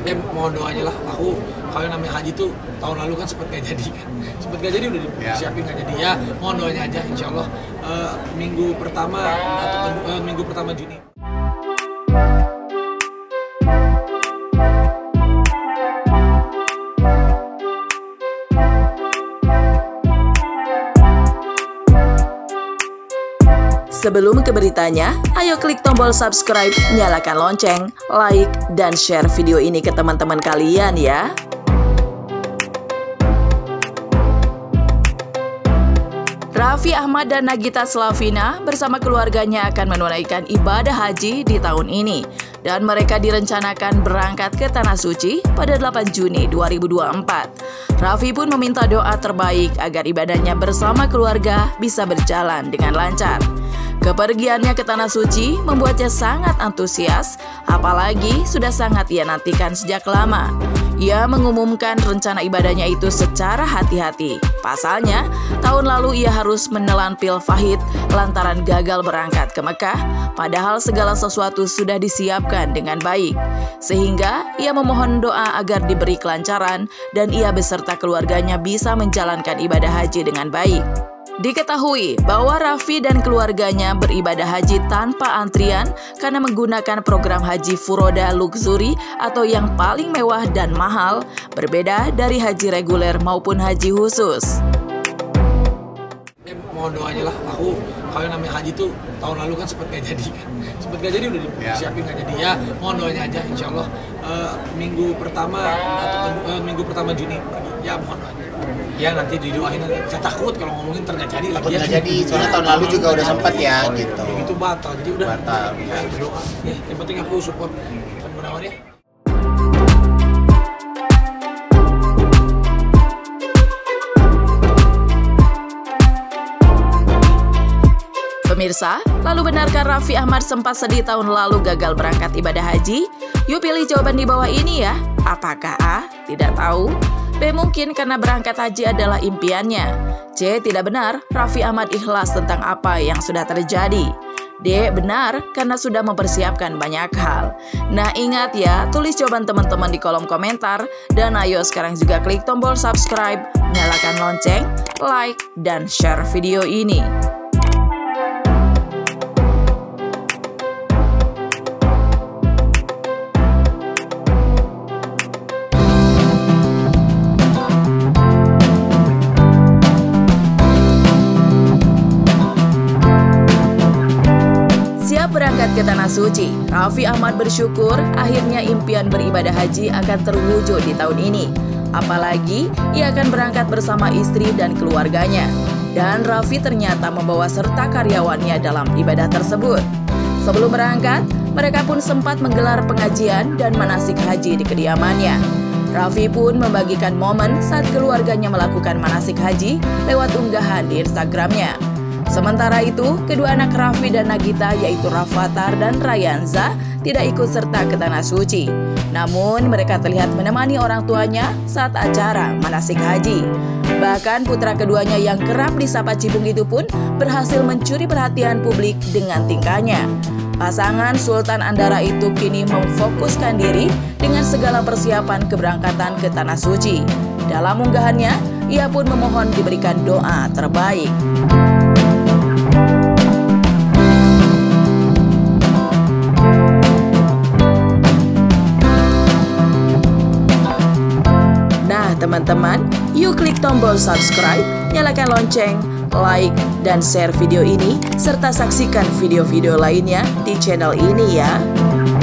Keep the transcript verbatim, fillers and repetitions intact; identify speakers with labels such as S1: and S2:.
S1: Ya mohon doanya lah, aku kalau namanya haji tuh tahun lalu kan sempat gak jadi kan, sempat gak jadi udah disiapin gak jadi ya, mohon doanya aja insya Allah uh, minggu pertama atau uh, minggu pertama Juni.
S2: Sebelum ke beritanya, ayo klik tombol subscribe, nyalakan lonceng, like, dan share video ini ke teman-teman kalian ya. Raffi Ahmad dan Nagita Slavina bersama keluarganya akan menunaikan ibadah haji di tahun ini. Dan mereka direncanakan berangkat ke Tanah Suci pada delapan Juni dua ribu dua puluh empat. Raffi pun meminta doa terbaik agar ibadahnya bersama keluarga bisa berjalan dengan lancar. Kepergiannya ke Tanah Suci membuatnya sangat antusias, apalagi sudah sangat ia nantikan sejak lama. Ia mengumumkan rencana ibadahnya itu secara hati-hati. Pasalnya, tahun lalu ia harus menelan pil pahit lantaran gagal berangkat ke Mekah, padahal segala sesuatu sudah disiapkan dengan baik. Sehingga ia memohon doa agar diberi kelancaran dan ia beserta keluarganya bisa menjalankan ibadah haji dengan baik. Diketahui bahwa Raffi dan keluarganya beribadah haji tanpa antrian karena menggunakan program haji Furoda Luxury atau yang paling mewah dan mahal, berbeda dari haji reguler maupun haji khusus.
S1: Ya, mohon doanya lah, aku kalau namanya haji tuh tahun lalu kan sempat gak jadi kan, sempat gak jadi udah disiapin gak jadi ya, mohon doanya aja insya Allah uh, minggu pertama atau uh, minggu pertama Juni ya, mohon doanya. Ya nanti didoain, saya takut kalau ngomongin ternyata jadi lagi ya.
S3: Jadi soalnya tahun lalu juga udah sempat ya gitu.
S1: Itu batal, jadi udah
S3: batal.
S1: Ya, berdoa. Ya, yang penting aku support Ivan Gunawan ya.
S2: Pemirsa, lalu benarkah Raffi Ahmad sempat sedih tahun lalu gagal berangkat ibadah haji? Yuk pilih jawaban di bawah ini ya. Apakah A? Tidak tahu. B. Mungkin karena berangkat haji adalah impiannya. C. Tidak benar, Raffi Ahmad ikhlas tentang apa yang sudah terjadi. D. Benar, karena sudah mempersiapkan banyak hal. Nah ingat ya, tulis jawaban teman-teman di kolom komentar. Dan ayo sekarang juga klik tombol subscribe, nyalakan lonceng, like, dan share video ini. Berangkat ke Tanah Suci, Raffi Ahmad bersyukur akhirnya impian beribadah haji akan terwujud di tahun ini. Apalagi ia akan berangkat bersama istri dan keluarganya. Dan Raffi ternyata membawa serta karyawannya dalam ibadah tersebut. Sebelum berangkat, mereka pun sempat menggelar pengajian dan manasik haji di kediamannya. Raffi pun membagikan momen saat keluarganya melakukan manasik haji lewat unggahan di Instagramnya. Sementara itu, kedua anak Raffi dan Nagita yaitu Rafathar dan Rayanza tidak ikut serta ke Tanah Suci. Namun mereka terlihat menemani orang tuanya saat acara manasik haji. Bahkan putra keduanya yang kerap disapa Cibung itu pun berhasil mencuri perhatian publik dengan tingkahnya. Pasangan Sultan Andara itu kini memfokuskan diri dengan segala persiapan keberangkatan ke Tanah Suci. Dalam unggahannya, ia pun memohon diberikan doa terbaik. Teman-teman, yuk klik tombol subscribe, nyalakan lonceng, like, dan share video ini, serta saksikan video-video lainnya di channel ini ya.